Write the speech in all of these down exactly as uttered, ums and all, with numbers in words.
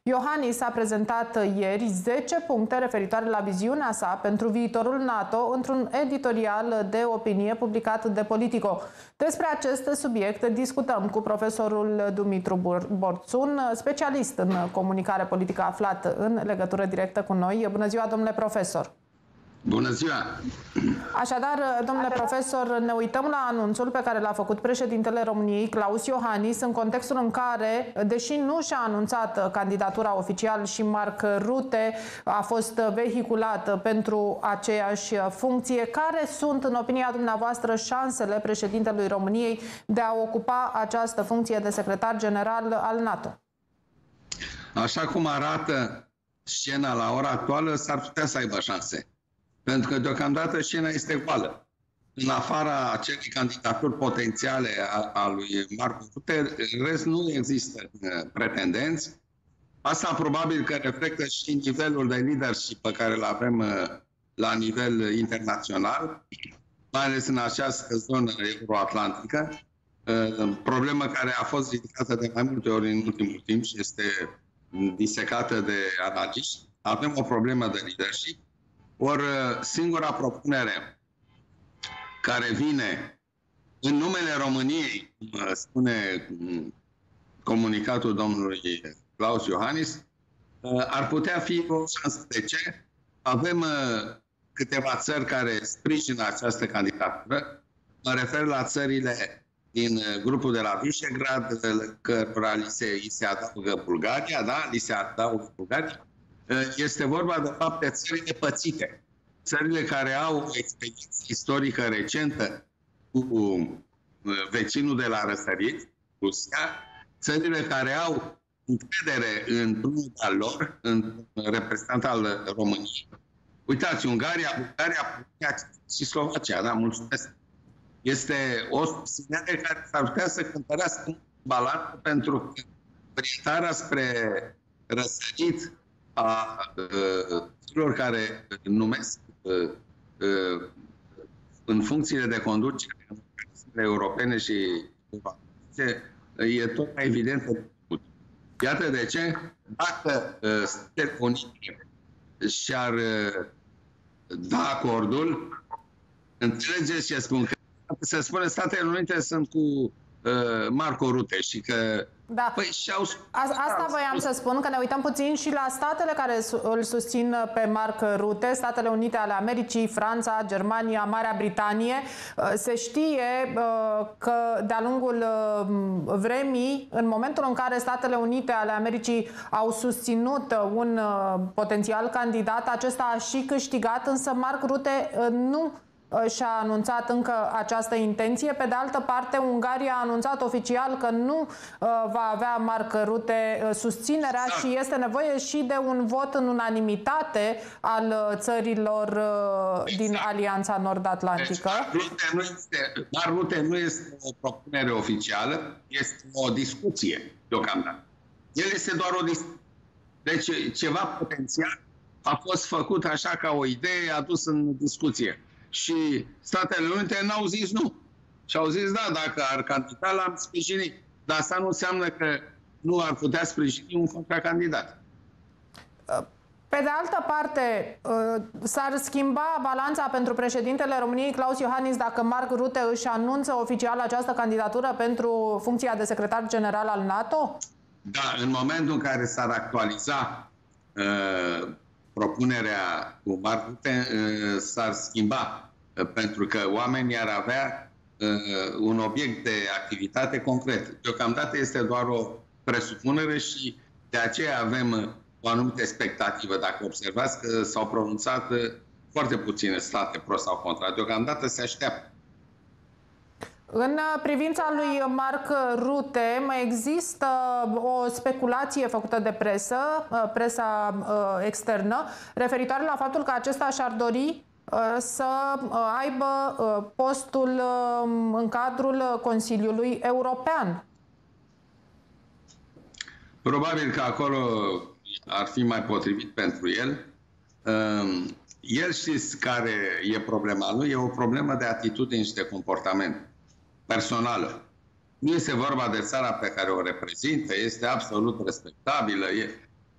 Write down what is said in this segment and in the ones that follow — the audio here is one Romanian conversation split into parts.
Iohannis a prezentat ieri zece puncte referitoare la viziunea sa pentru viitorul NATO într-un editorial de opinie publicat de Politico. Despre acest subiect discutăm cu profesorul Dumitru Borțun, specialist în comunicare politică aflat în legătură directă cu noi. Bună ziua, domnule profesor! Bună ziua! Așadar, domnule profesor, ne uităm la anunțul pe care l-a făcut președintele României, Klaus Iohannis, în contextul în care, deși nu și-a anunțat candidatura oficial și Mark Rutte a fost vehiculat pentru aceeași funcție, care sunt, în opinia dumneavoastră, șansele președintelui României de a ocupa această funcție de secretar general al NATO? Așa cum arată scena la ora actuală, s-ar putea să aibă șanse. Pentru că deocamdată scena este goală. În afara acelei candidaturi potențiale a, a lui Mark Rutte, în rest nu există pretendenți. Asta probabil că reflectă și nivelul de leadership pe care îl avem la nivel internațional, mai ales în această zonă euroatlantică. Problemă care a fost ridicată de mai multe ori în ultimul timp și este disecată de analiști. Avem o problemă de leadership. Ori singura propunere care vine în numele României, spune comunicatul domnului Klaus Iohannis, ar putea fi o șansă. De ce? Avem câteva țări care sprijină această candidatură. Mă refer la țările din grupul de la Visegrad, cărora li se, li se adaugă Bulgaria, da? Li se adaugă Bulgaria. Este vorba de fapt de țările pățite. Țările care au o experiență istorică recentă cu vecinul de la răsărit, Rusia, țările care au încredere într-unul al lor, în reprezentant al României. Uitați, Ungaria, Bulgaria și Slovacia, da, mulțumesc. Este o susținere care s-ar putea să cântărească un balans, pentru că orientarea spre răsărit a celor care numesc uh, uh, în funcțiile de conducere în europene și e tot mai evident. Iată de ce, dacă uh, Statele Unite și-ar uh, da acordul, înțelegeți ce spun? Că se spune Statele Unite sunt cu uh, Marco Rutte și că Da. Păi, și-au... Asta voiam să spun, că ne uităm puțin și la statele care îl susțin pe Mark Rutte, Statele Unite ale Americii, Franța, Germania, Marea Britanie. Se știe că de-a lungul vremii, în momentul în care Statele Unite ale Americii au susținut un potențial candidat, acesta a și câștigat, însă Mark Rutte nu și-a anunțat încă această intenție. Pe de altă parte, Ungaria a anunțat oficial că nu uh, va avea Mark Rutte uh, susținerea, exact. Și este nevoie și de un vot în unanimitate al uh, țărilor uh, exact. din Alianța Nord-Atlantică. Deci, Mark Rutte nu este o propunere oficială, este o discuție deocamdată. El este doar o discuție. Deci ceva potențial a fost făcut așa ca o idee adus în discuție. Și Statele Unite n-au zis nu. Și au zis da, dacă ar candida, l-am sprijinit. Dar asta nu înseamnă că nu ar putea sprijini un contracandidat. Pe de altă parte, s-ar schimba balanța pentru președintele României, Klaus Iohannis, dacă Mark Rutte își anunță oficial această candidatură pentru funcția de secretar general al NATO? Da, în momentul în care s-ar actualiza uh, propunerea cu Mark Rutte, uh, s-ar schimba, uh, pentru că oamenii ar avea uh, un obiect de activitate concret. Deocamdată este doar o presupunere și de aceea avem o anumită expectativă. Dacă observați că s-au pronunțat foarte puține state pro sau contra. Deocamdată se așteaptă. În privința lui Mark Rutte, mai există o speculație făcută de presă, presa externă, referitoare la faptul că acesta și-ar dori să aibă postul în cadrul Consiliului European. Probabil că acolo ar fi mai potrivit pentru el. El, știți care e problema lui? E o problemă de atitudine și de comportament personală. Nu este vorba de țara pe care o reprezintă, este absolut respectabilă. E...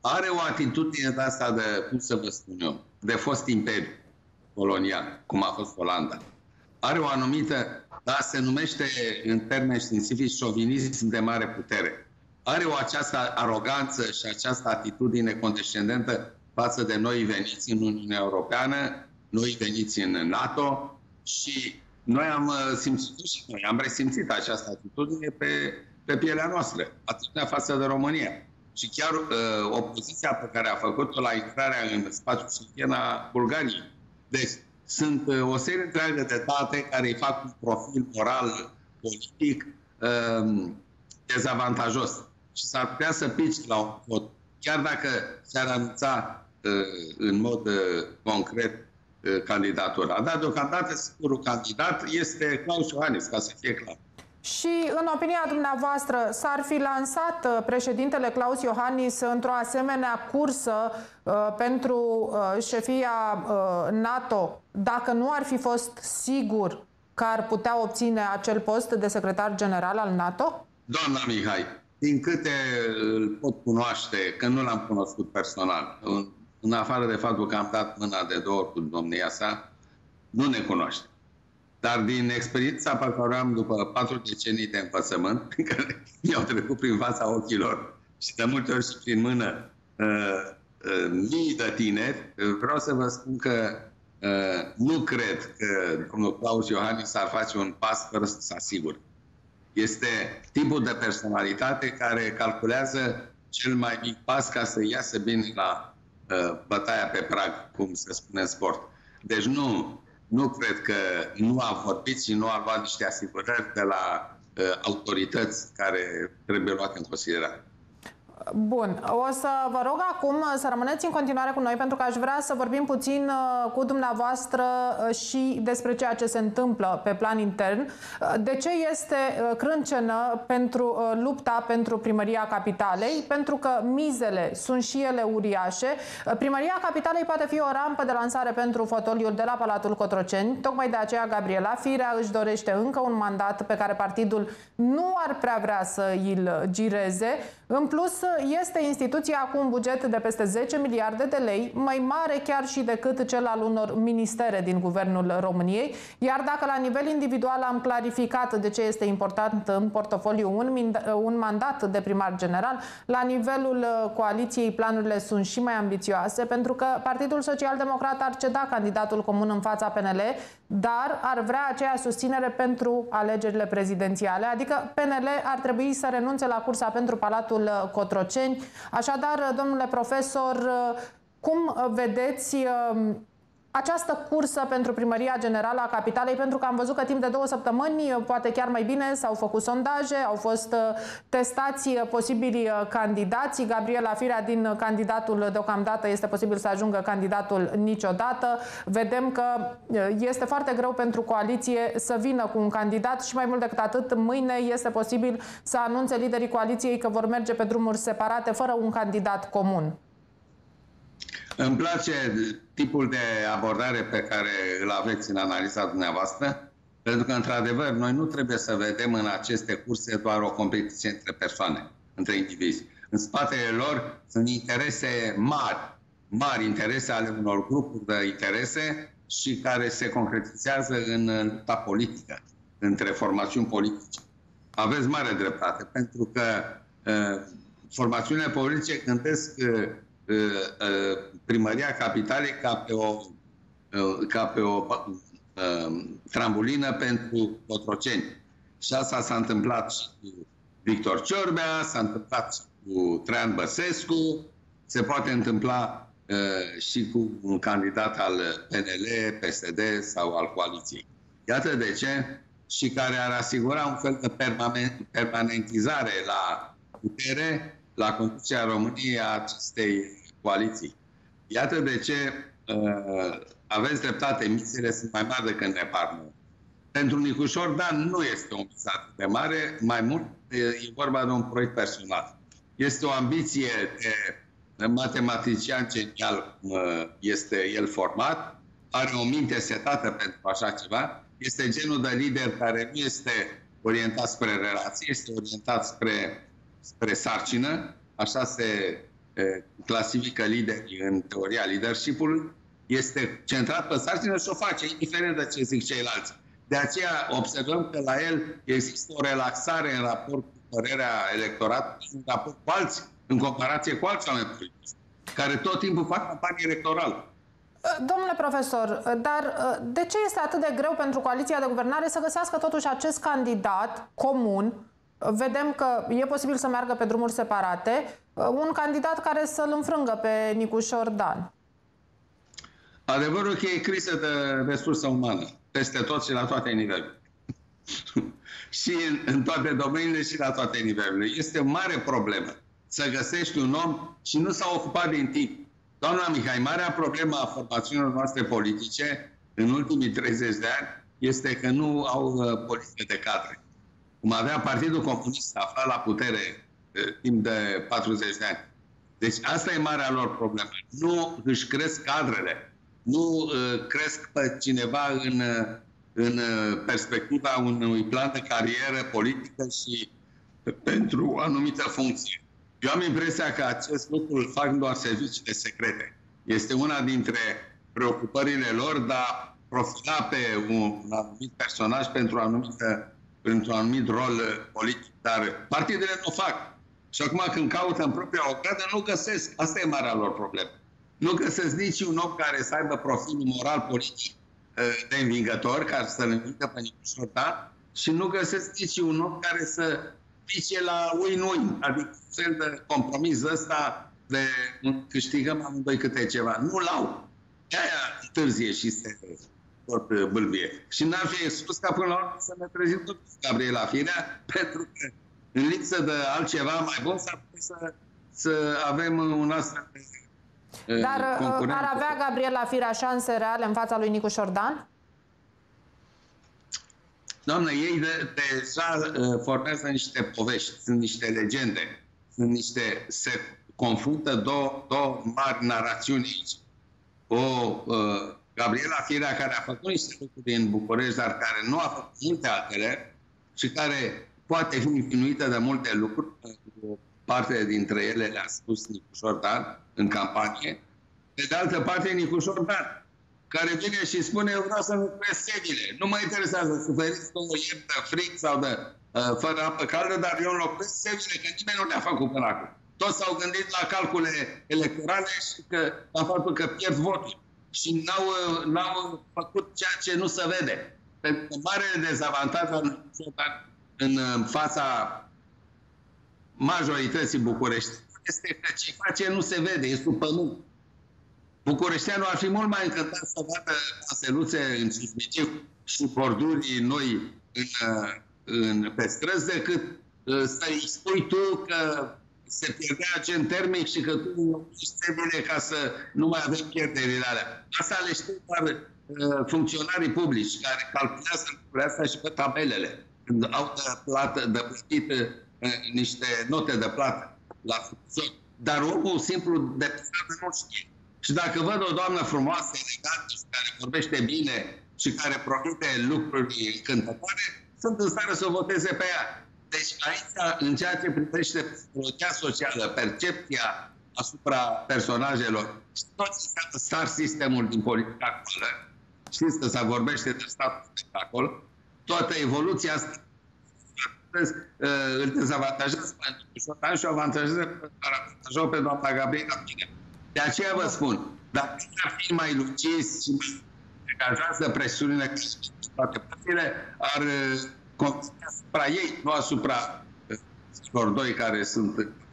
are o atitudine de asta de, cum să vă spun eu, de fost imperiu colonial, cum a fost Olanda. Are o anumită, da, se numește în termeni științifici șovinism de mare putere. Are o această aroganță și această atitudine condescendentă față de noi veniți în Uniunea Europeană, noi veniți în NATO și noi am simțit și noi am resimțit această atitudine pe, pe pielea noastră, atitudinea față de România. Și chiar uh, opoziția pe care a făcut-o la intrarea în spațiul Schengen a Bulgariei. Deci sunt uh, o serie întreagă de date care îi fac un profil moral, politic uh, dezavantajos. Și s-ar putea să pici la un vot, chiar dacă s-ar anunța uh, în mod uh, concret uh, candidatura. Dar deocamdată singurul candidat este Klaus Iohannis, ca să fie clar. Și în opinia dumneavoastră, s-ar fi lansat președintele Klaus Iohannis într-o asemenea cursă uh, pentru uh, șefia uh, NATO dacă nu ar fi fost sigur că ar putea obține acel post de secretar general al NATO? Doamna Mihai, din câte îl pot cunoaște, că nu l-am cunoscut personal, în, în afară de faptul că am dat mâna de două ori cu domnia sa, nu ne cunoaște. Dar din experiența pe care o am după patru decenii de învățământ, care mi-au trecut prin fața ochilor și de multe ori și prin mână uh, uh, mii de tineri, vreau să vă spun că uh, nu cred că domnul Klaus Iohannis ar face un pas fără să se asigure. Este tipul de personalitate care calculează cel mai mic pas ca să iasă bine la uh, bătaia pe prag, cum se spune în sport. Deci nu... Nu cred că nu a vorbit și nu a luat niște asigurări de la uh, autorități care trebuie luate în considerare. Bun. O să vă rog acum să rămâneți în continuare cu noi, pentru că aș vrea să vorbim puțin cu dumneavoastră și despre ceea ce se întâmplă pe plan intern. De ce este crâncenă pentru lupta pentru Primăria Capitalei? Pentru că mizele sunt și ele uriașe. Primăria Capitalei poate fi o rampă de lansare pentru fotoliul de la Palatul Cotroceni. Tocmai de aceea Gabriela Firea își dorește încă un mandat pe care partidul nu ar prea vrea să îl gireze. În plus, este instituția cu un buget de peste zece miliarde de lei, mai mare chiar și decât cel al unor ministere din Guvernul României. Iar dacă la nivel individual am clarificat de ce este important în portofoliu un, un mandat de primar general, la nivelul coaliției planurile sunt și mai ambițioase, pentru că Partidul Social Democrat ar ceda candidatul comun în fața P N L, dar ar vrea aceea susținere pentru alegerile prezidențiale, adică P N L ar trebui să renunțe la cursa pentru Palatul Cotroceni. Așadar, domnule profesor, cum vedeți această cursă pentru Primăria Generală a Capitalei? Pentru că am văzut că timp de două săptămâni, poate chiar mai bine, s-au făcut sondaje, au fost testați posibili candidați. Gabriela Firea din candidatul deocamdată este posibil să ajungă candidatul niciodată. Vedem că este foarte greu pentru coaliție să vină cu un candidat și mai mult decât atât, mâine este posibil să anunțe liderii coaliției că vor merge pe drumuri separate fără un candidat comun. Îmi place tipul de abordare pe care îl aveți în analiza dumneavoastră, pentru că, într-adevăr, noi nu trebuie să vedem în aceste curse doar o competiție între persoane, între indivizi. În spatele lor sunt interese mari, mari interese ale unor grupuri de interese și care se concretizează în lupta politică, între formațiuni politice. Aveți mare dreptate, pentru că uh, formațiunile politice gândesc uh, Primăria Capitalei ca pe o, ca pe o uh, trambulină pentru Cotroceni. Și asta s-a întâmplat și cu Victor Ciorbea, s-a întâmplat și cu Traian Băsescu, se poate întâmpla uh, și cu un candidat al P N L, P S D sau al coaliției. Iată de ce, și care ar asigura un fel de permanentizare la putere, la conducerea României a acestei coaliții. Iată de ce uh, aveți dreptate, mizele sunt mai mari decât ne par. Pentru Nicușor Dan nu este o miză atât de mare, mai mult e, e vorba de un proiect personal. Este o ambiție de matematician genial, uh, este el format, are o minte setată pentru așa ceva, este genul de lider care nu este orientat spre relație, este orientat spre spre sarcină, așa se clasifică liderii în teoria leadership-ului, este centrat pe sarcină și o face, indiferent de ce zic ceilalți. De aceea observăm că la el există o relaxare în raport cu părerea electoratului, în raport cu alții, în comparație cu alți oameni politici, care tot timpul fac campanie electorală. Domnule profesor, dar de ce este atât de greu pentru coaliția de guvernare să găsească totuși acest candidat comun? Vedem că e posibil să meargă pe drumuri separate, un candidat care să-l înfrângă pe Nicușor Dan. Adevărul că e criză de resursă umană, peste tot și la toate nivelurile. Și în, în toate domeniile și la toate nivelurile. Este o mare problemă să găsești un om și nu s-a ocupat din timp. Doamna Mihai, marea problemă a formațiunilor noastre politice în ultimii treizeci de ani este că nu au uh, politică de cadre. Cum avea Partidul Comunist aflat la putere uh, timp de patruzeci de ani. Deci asta e marea lor problemă. Nu își cresc cadrele. Nu uh, cresc pe cineva în, uh, în uh, perspectiva unui plan de carieră politică și uh, pentru o anumită funcție. Eu am impresia că acest lucru îl fac doar serviciile secrete. Este una dintre preocupările lor de a profila pe un anumit personaj pentru un anumit, pentru un anumit rol politic. Dar partidele nu o fac. Și acum când caută în propria ogradă, nu găsesc. Asta e marea lor problemă. Nu găsesc nici un om care să aibă profil moral politic de învingător, care să-l învingă pe Nicușor Dan, și nu găsesc nici un om care să pice la win-win, adică un fel de compromis ăsta de câștigăm amândoi câte ceva. Nu l-au. De-aia întârzie și se tot bâlbie. Și n-ar fi exclus ca până la urmă să ne trezim tot Gabriela Firea, pentru că în lipsă de altceva mai bun s-ar putea să, să avem un astfel de Dar concurent. Ar avea Gabriela Firea șanse reale în fața lui Nicușor Dan? Doamne, ei de, deja uh, formează niște povești, sunt niște legende, sunt niște, se confruntă două, două mari narațiuni aici. O uh, Gabriela Firea care a făcut niște lucruri în București, dar care nu a făcut multe altele și care poate fi învinuită de multe lucruri. O parte dintre ele le-a spus Nicușor Dan în campanie. Pe de altă parte, Nicușor Dan, care vine și spune: eu vreau să-mi cresc sedile. Nu mă interesează să suferiți două iepi de fric sau de uh, fără apă caldă, dar eu înlocuiesc sedile, că nimeni nu le-a făcut până acum. Toți s-au gândit la calcule electorale și că, la faptul că pierd votul. Și n-au, n-au făcut ceea ce nu se vede. Pentru că marele dezavantaj al în, în fața majorității București este că ce face nu se vede, e sub pământ. Bucureșteanul ar fi mult mai încântat să vadă caseluțe în Cismigiu și borduri noi în, în, pe străzi decât să-i spui tu că se pierdea agent termic și că tu ești bine ca să nu mai avem pierderile alea. Asta le știu doar uh, funcționarii publici care calculează lucrurile astea și pe tabelele. Când au de plată, de plătit uh, niște note de plată la funcțion. Dar omul simplu de pe stradă nu știe. Și dacă văd o doamnă frumoasă, elegantă, care vorbește bine și care profite lucruri încântătoare, sunt în stare să o voteze pe ea. Deci aici, în ceea ce privește psihologia socială, percepția asupra personajelor, toți star sistemul din politica actuală, știți că se vorbește de statul spectacol, toată evoluția asta îl dezavantajează pentru Nicușor și o avantajează pe doamna Gabriela Firea. De aceea vă spun, dacă ar fi mai lucizi și mai degajați de presiunile toate părțile, ar concentra asupra ei, nu asupra celor doi care sunt